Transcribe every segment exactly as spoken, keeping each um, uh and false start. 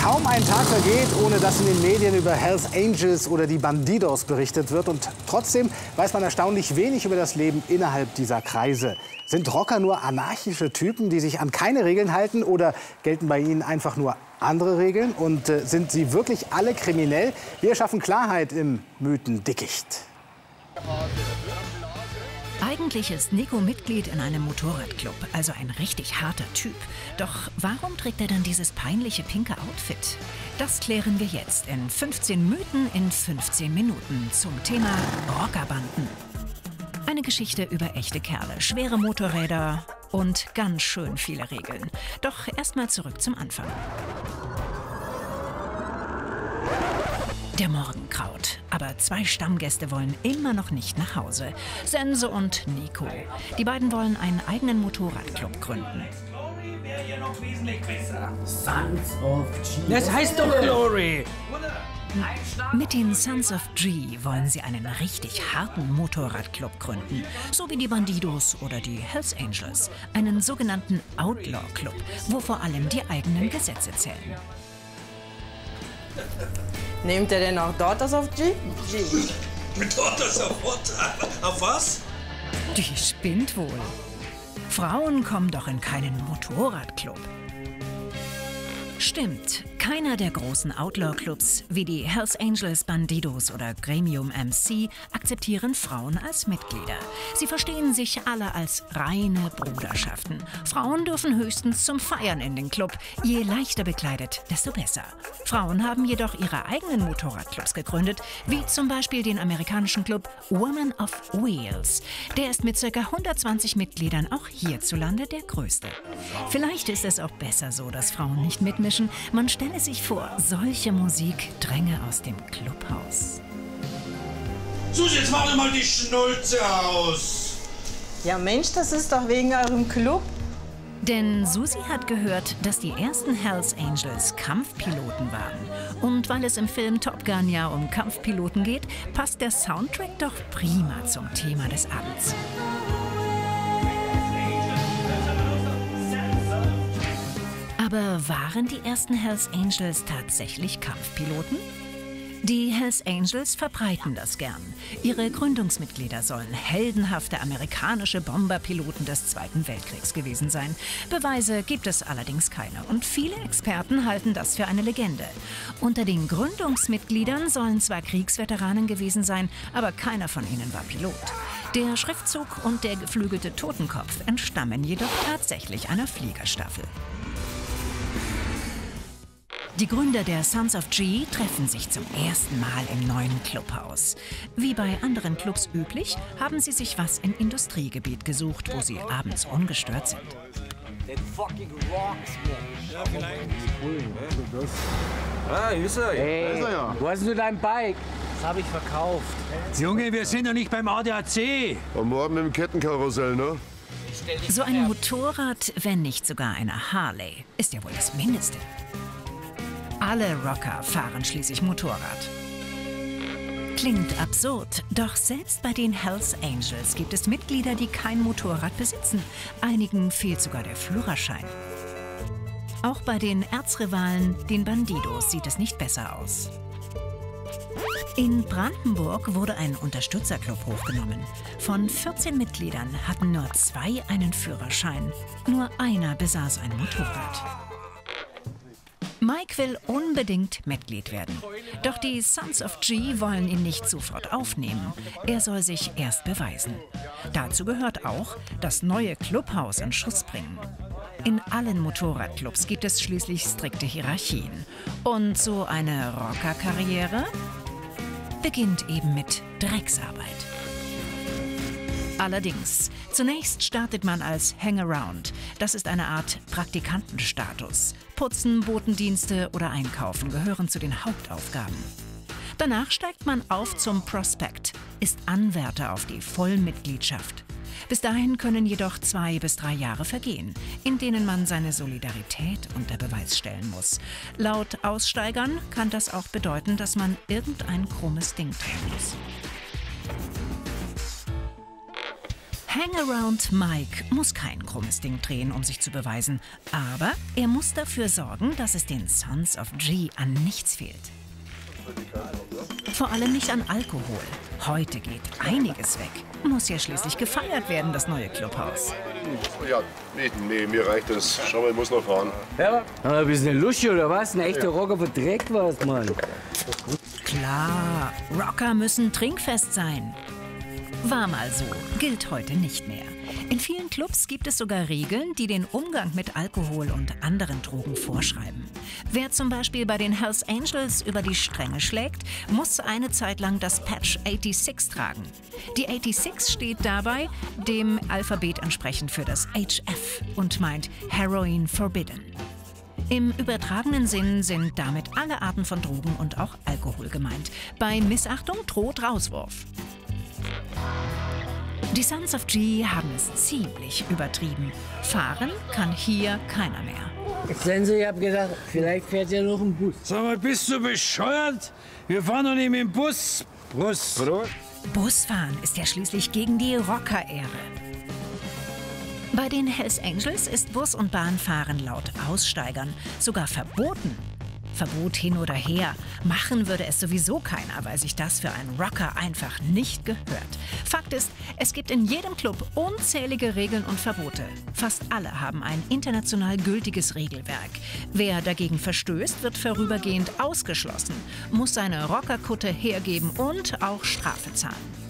Kaum ein Tag vergeht, ohne dass in den Medien über Hells Angels oder die Bandidos berichtet wird. Und trotzdem weiß man erstaunlich wenig über das Leben innerhalb dieser Kreise. Sind Rocker nur anarchische Typen, die sich an keine Regeln halten? Oder gelten bei ihnen einfach nur andere Regeln? Und äh, sind sie wirklich alle kriminell? Wir schaffen Klarheit im Mythendickicht. Eigentlich ist Nico Mitglied in einem Motorradclub, also ein richtig harter Typ. Doch warum trägt er dann dieses peinliche pinke Outfit? Das klären wir jetzt in fünfzehn Mythen in fünfzehn Minuten zum Thema Rockerbanden. Eine Geschichte über echte Kerle, schwere Motorräder und ganz schön viele Regeln. Doch erstmal zurück zum Anfang. Der Morgen graut, aber zwei Stammgäste wollen immer noch nicht nach Hause. Sense und Nico. Die beiden wollen einen eigenen Motorradclub gründen. Sons of G. Das heißt doch Glory! Mit den Sons of G wollen sie einen richtig harten Motorradclub gründen. So wie die Bandidos oder die Hells Angels. Einen sogenannten Outlaw-Club, wo vor allem die eigenen Gesetze zählen. Nehmt ihr denn auch Daughters of G? G. Mit Daughters of what? Auf was? Die spinnt wohl. Frauen kommen doch in keinen Motorradclub. Stimmt, keiner der großen Outlaw-Clubs wie die Hells Angels, Bandidos oder Gremium M C akzeptieren Frauen als Mitglieder. Sie verstehen sich alle als reine Bruderschaften. Frauen dürfen höchstens zum Feiern in den Club. Je leichter bekleidet, desto besser. Frauen haben jedoch ihre eigenen Motorradclubs gegründet, wie zum Beispiel den amerikanischen Club Women of Wheels. Der ist mit ca. hundertzwanzig Mitgliedern auch hierzulande der größte. Vielleicht ist es auch besser so, dass Frauen nicht mitmischen. Man stelle sich vor, solche Musik dränge aus dem Clubhaus. Susi, jetzt mach doch mal die Schnulze aus! Ja Mensch, das ist doch wegen eurem Club. Denn Susi hat gehört, dass die ersten Hells Angels Kampfpiloten waren. Und weil es im Film Top Gun ja um Kampfpiloten geht, passt der Soundtrack doch prima zum Thema des Abends. Aber waren die ersten Hells Angels tatsächlich Kampfpiloten? Die Hells Angels verbreiten das gern. Ihre Gründungsmitglieder sollen heldenhafte amerikanische Bomberpiloten des Zweiten Weltkriegs gewesen sein. Beweise gibt es allerdings keine und viele Experten halten das für eine Legende. Unter den Gründungsmitgliedern sollen zwar Kriegsveteranen gewesen sein, aber keiner von ihnen war Pilot. Der Schriftzug und der geflügelte Totenkopf entstammen jedoch tatsächlich einer Fliegerstaffel. Die Gründer der Sons of G treffen sich zum ersten Mal im neuen Clubhaus. Wie bei anderen Clubs üblich, haben sie sich was im Industriegebiet gesucht, wo sie abends ungestört sind. Ah, ist er. Hey, wo hast du dein Bike? Das habe ich verkauft. Junge, wir sind doch nicht beim A D A C. Am Morgen im Kettenkarussell, ne? So ein Motorrad, wenn nicht sogar eine Harley, ist ja wohl das Mindeste. Alle Rocker fahren schließlich Motorrad. Klingt absurd, doch selbst bei den Hells Angels gibt es Mitglieder, die kein Motorrad besitzen. Einigen fehlt sogar der Führerschein. Auch bei den Erzrivalen, den Bandidos, sieht es nicht besser aus. In Brandenburg wurde ein Unterstützerclub hochgenommen. Von vierzehn Mitgliedern hatten nur zwei einen Führerschein. Nur einer besaß ein Motorrad. Mike will unbedingt Mitglied werden. Doch die Sons of G wollen ihn nicht sofort aufnehmen. Er soll sich erst beweisen. Dazu gehört auch, das neue Clubhaus in Schuss bringen. In allen Motorradclubs gibt es schließlich strikte Hierarchien. Und so eine Rockerkarriere beginnt eben mit Drecksarbeit. Allerdings, zunächst startet man als Hangaround. Das ist eine Art Praktikantenstatus. Putzen, Botendienste oder Einkaufen gehören zu den Hauptaufgaben. Danach steigt man auf zum Prospect, ist Anwärter auf die Vollmitgliedschaft. Bis dahin können jedoch zwei bis drei Jahre vergehen, in denen man seine Solidarität unter Beweis stellen muss. Laut Aussteigern kann das auch bedeuten, dass man irgendein krummes Ding tun muss. Hangaround Mike muss kein krummes Ding drehen, um sich zu beweisen. Aber er muss dafür sorgen, dass es den Sons of G an nichts fehlt. Vor allem nicht an Alkohol. Heute geht einiges weg. Muss ja schließlich gefeiert werden, das neue Clubhaus. Ja, nee, nee, mir reicht das. Schau mal, ich muss noch fahren. Ja, aber bist du eine Lusche oder was? Ein echter Rocker verdreckt was, Mann. Klar, Rocker müssen trinkfest sein. War mal so, gilt heute nicht mehr. In vielen Clubs gibt es sogar Regeln, die den Umgang mit Alkohol und anderen Drogen vorschreiben. Wer zum Beispiel bei den Hells Angels über die Stränge schlägt, muss eine Zeit lang das Patch sechsundachtzig tragen. Die sechsundachtzig steht dabei dem Alphabet entsprechend für das H F und meint Heroin Forbidden. Im übertragenen Sinn sind damit alle Arten von Drogen und auch Alkohol gemeint. Bei Missachtung droht Rauswurf. Die Sons of G haben es ziemlich übertrieben. Fahren kann hier keiner mehr. Sense, ich hab gedacht, vielleicht fährt ja noch ein Bus. Sag mal, bist du bescheuert? Wir fahren doch nicht mit dem Bus. Prost. Prost. Busfahren ist ja schließlich gegen die Rocker-Ehre. Bei den Hells Angels ist Bus- und Bahnfahren laut Aussteigern sogar verboten. Verbot hin oder her. Machen würde es sowieso keiner, weil sich das für einen Rocker einfach nicht gehört. Fakt ist, es gibt in jedem Club unzählige Regeln und Verbote. Fast alle haben ein international gültiges Regelwerk. Wer dagegen verstößt, wird vorübergehend ausgeschlossen, muss seine Rockerkutte hergeben und auch Strafe zahlen.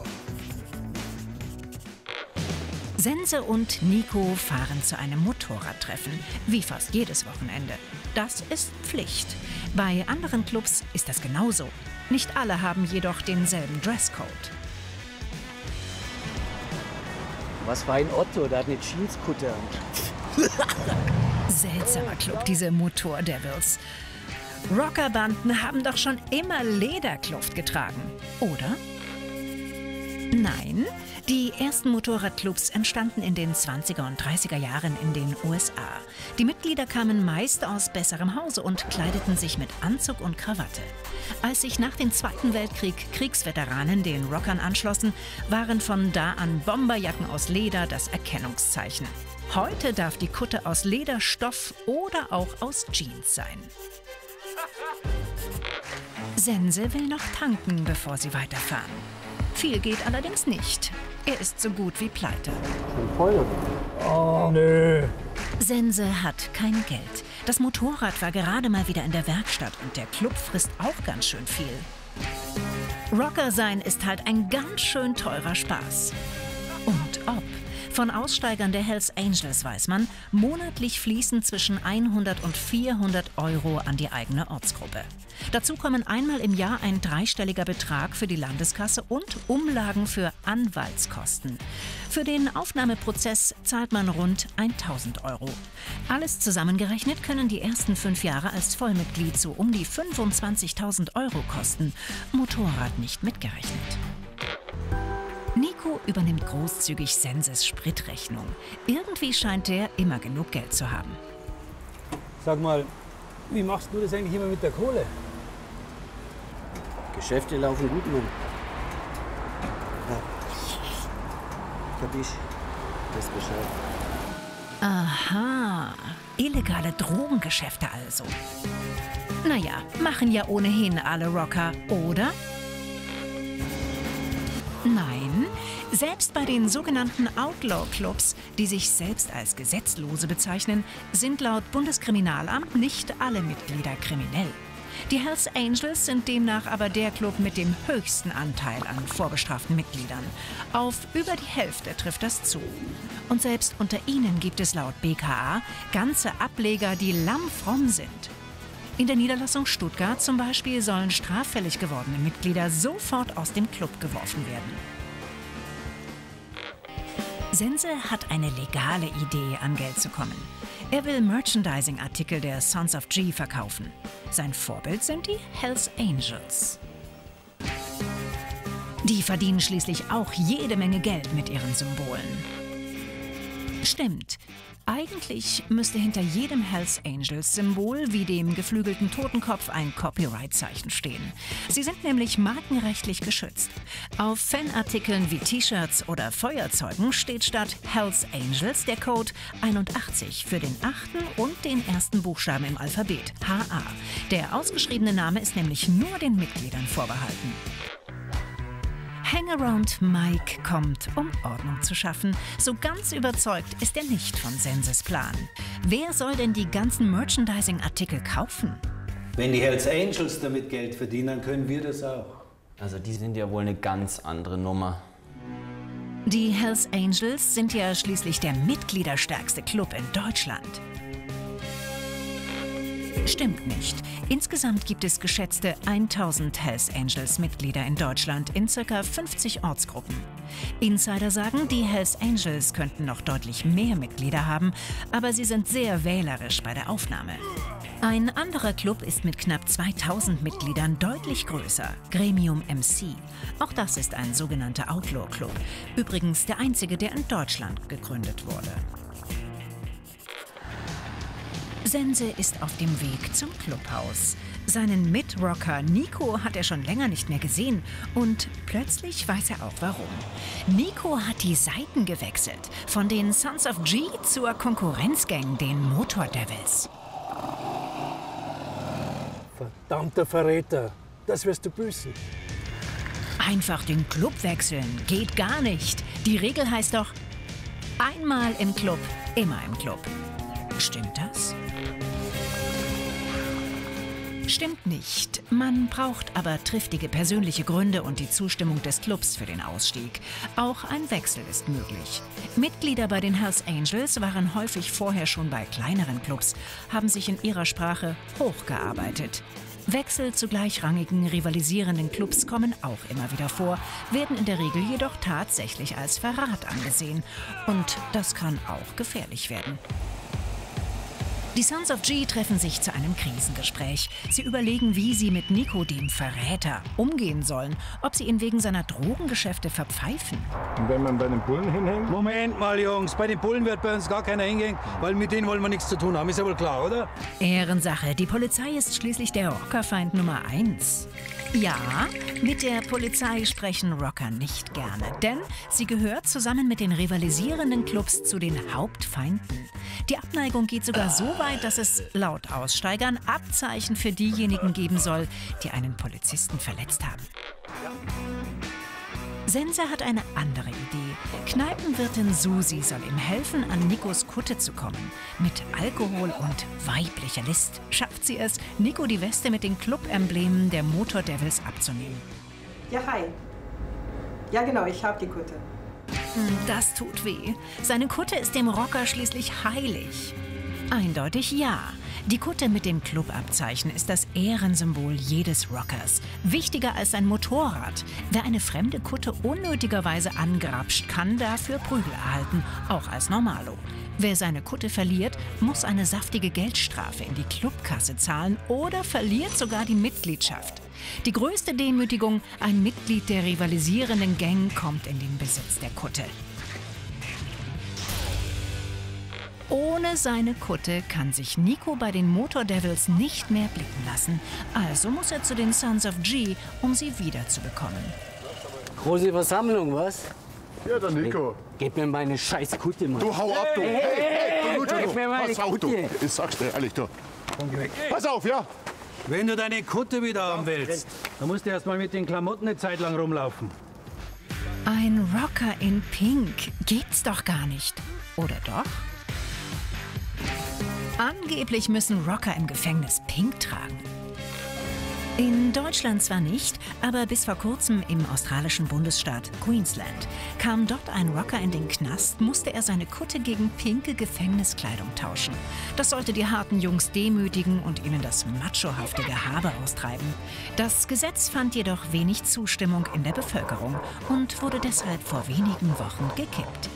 Sense und Nico fahren zu einem Motorradtreffen, wie fast jedes Wochenende. Das ist Pflicht. Bei anderen Clubs ist das genauso. Nicht alle haben jedoch denselben Dresscode. Was für ein Otto, der hat eine Jeanskutte an. Seltsamer Club, diese Motor-Devils. Rockerbanden haben doch schon immer Lederkluft getragen, oder? Nein, die ersten Motorradclubs entstanden in den zwanziger und dreißiger Jahren in den U S A. Die Mitglieder kamen meist aus besserem Hause und kleideten sich mit Anzug und Krawatte. Als sich nach dem Zweiten Weltkrieg Kriegsveteranen den Rockern anschlossen, waren von da an Bomberjacken aus Leder das Erkennungszeichen. Heute darf die Kutte aus Leder, Stoff oder auch aus Jeans sein. Sense will noch tanken, bevor sie weiterfahren. Viel geht allerdings nicht. Er ist so gut wie pleite. Oh, nö. Sense hat kein Geld. Das Motorrad war gerade mal wieder in der Werkstatt und der Club frisst auch ganz schön viel. Rocker sein ist halt ein ganz schön teurer Spaß. Und ob. Von Aussteigern der Hells Angels weiß man, monatlich fließen zwischen hundert und vierhundert Euro an die eigene Ortsgruppe. Dazu kommen einmal im Jahr ein dreistelliger Betrag für die Landeskasse und Umlagen für Anwaltskosten. Für den Aufnahmeprozess zahlt man rund tausend Euro. Alles zusammengerechnet können die ersten fünf Jahre als Vollmitglied so um die fünfundzwanzigtausend Euro kosten. Motorrad nicht mitgerechnet. Nico übernimmt großzügig Senses Spritrechnung. Irgendwie scheint er immer genug Geld zu haben. Sag mal, wie machst du das eigentlich immer mit der Kohle? Geschäfte laufen gut, Mann. Ja. Kapisch. Das Bescheid. Aha, illegale Drogengeschäfte also. Naja, machen ja ohnehin alle Rocker, oder? Nein, selbst bei den sogenannten Outlaw-Clubs, die sich selbst als Gesetzlose bezeichnen, sind laut Bundeskriminalamt nicht alle Mitglieder kriminell. Die Hells Angels sind demnach aber der Club mit dem höchsten Anteil an vorbestraften Mitgliedern. Auf über die Hälfte trifft das zu. Und selbst unter ihnen gibt es laut B K A ganze Ableger, die lammfromm sind. In der Niederlassung Stuttgart zum Beispiel sollen straffällig gewordene Mitglieder sofort aus dem Club geworfen werden. Sense hat eine legale Idee, an Geld zu kommen. Er will Merchandising-Artikel der Sons of G verkaufen. Sein Vorbild sind die Hells Angels. Die verdienen schließlich auch jede Menge Geld mit ihren Symbolen. Stimmt, Eigentlich müsste hinter jedem Hells Angels-Symbol wie dem geflügelten Totenkopf ein Copyright-Zeichen stehen. Sie sind nämlich markenrechtlich geschützt. Auf Fanartikeln wie T-Shirts oder Feuerzeugen steht statt Hells Angels der Code einundachtzig für den achten und den ersten Buchstaben im Alphabet, H A. Der ausgeschriebene Name ist nämlich nur den Mitgliedern vorbehalten. Hangaround Mike kommt, um Ordnung zu schaffen. So ganz überzeugt ist er nicht von Senses Plan. Wer soll denn die ganzen Merchandising-Artikel kaufen? Wenn die Hells Angels damit Geld verdienen, können wir das auch. Also die sind ja wohl eine ganz andere Nummer. Die Hells Angels sind ja schließlich der mitgliederstärkste Club in Deutschland. Stimmt nicht. Insgesamt gibt es geschätzte tausend Hells Angels Mitglieder in Deutschland in ca. fünfzig Ortsgruppen. Insider sagen, die Hells Angels könnten noch deutlich mehr Mitglieder haben, aber sie sind sehr wählerisch bei der Aufnahme. Ein anderer Club ist mit knapp zweitausend Mitgliedern deutlich größer, Gremium M C. Auch das ist ein sogenannter Outlaw-Club. Übrigens der einzige, der in Deutschland gegründet wurde. Sense ist auf dem Weg zum Clubhaus. Seinen Mitrocker Nico hat er schon länger nicht mehr gesehen und plötzlich weiß er auch warum. Nico hat die Seiten gewechselt, von den Sons of G zur Konkurrenzgang, den Motor Devils. Verdammter Verräter, das wirst du büßen. Einfach den Club wechseln geht gar nicht. Die Regel heißt doch, einmal im Club, immer im Club. Stimmt das? Stimmt nicht. Man braucht aber triftige persönliche Gründe und die Zustimmung des Clubs für den Ausstieg. Auch ein Wechsel ist möglich. Mitglieder bei den Hells Angels waren häufig vorher schon bei kleineren Clubs, haben sich in ihrer Sprache hochgearbeitet. Wechsel zu gleichrangigen, rivalisierenden Clubs kommen auch immer wieder vor, werden in der Regel jedoch tatsächlich als Verrat angesehen. Und das kann auch gefährlich werden. Die Sons of G treffen sich zu einem Krisengespräch. Sie überlegen, wie sie mit Nico, dem Verräter, umgehen sollen. Ob sie ihn wegen seiner Drogengeschäfte verpfeifen. Und wenn man bei den Bullen hinhängt? Moment mal, Jungs. Bei den Bullen wird bei uns gar keiner hingehen, weil mit denen wollen wir nichts zu tun haben. Ist ja wohl klar, oder? Ehrensache. Die Polizei ist schließlich der Rockerfeind Nummer eins. Ja, mit der Polizei sprechen Rocker nicht gerne, denn sie gehört zusammen mit den rivalisierenden Clubs zu den Hauptfeinden. Die Abneigung geht sogar so weit, dass es laut Aussteigern Abzeichen für diejenigen geben soll, die einen Polizisten verletzt haben. Sense hat eine andere Idee. Kneipenwirtin Susi soll ihm helfen, an Nikos Kutte zu kommen. Mit Alkohol und weiblicher List schafft sie es, Nico die Weste mit den Club-Emblemen der Motor Devils abzunehmen. Ja, hi. Ja, genau, ich hab die Kutte. Das tut weh. Seine Kutte ist dem Rocker schließlich heilig. Eindeutig ja. Die Kutte mit dem Clubabzeichen ist das Ehrensymbol jedes Rockers. Wichtiger als ein Motorrad. Wer eine fremde Kutte unnötigerweise angrapscht, kann dafür Prügel erhalten, auch als Normalo. Wer seine Kutte verliert, muss eine saftige Geldstrafe in die Clubkasse zahlen oder verliert sogar die Mitgliedschaft. Die größte Demütigung, ein Mitglied der rivalisierenden Gang kommt in den Besitz der Kutte. Ohne seine Kutte kann sich Nico bei den Motor Devils nicht mehr blicken lassen. Also muss er zu den Sons of G, um sie wiederzubekommen. Große Versammlung, was? Ja, der Nico. Gib mir meine scheiß Kutte, Mann. Du hau ab, du. Hey, hey, hey, du Lutscher, gib mir meine pass auf, du. Kutte. Ich sag's dir ehrlich, du. Pass auf, ja? Wenn du deine Kutte wieder haben willst, dann musst du erst mal mit den Klamotten eine Zeit lang rumlaufen. Ein Rocker in Pink gibt's doch gar nicht. Oder doch? Angeblich müssen Rocker im Gefängnis Pink tragen. In Deutschland zwar nicht, aber bis vor kurzem im australischen Bundesstaat Queensland. Kam dort ein Rocker in den Knast, musste er seine Kutte gegen pinke Gefängniskleidung tauschen. Das sollte die harten Jungs demütigen und ihnen das machohafte Gehabe austreiben. Das Gesetz fand jedoch wenig Zustimmung in der Bevölkerung und wurde deshalb vor wenigen Wochen gekippt.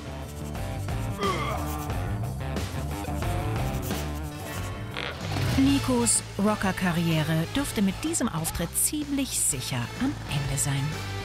Nikos Rocker-Karriere dürfte mit diesem Auftritt ziemlich sicher am Ende sein.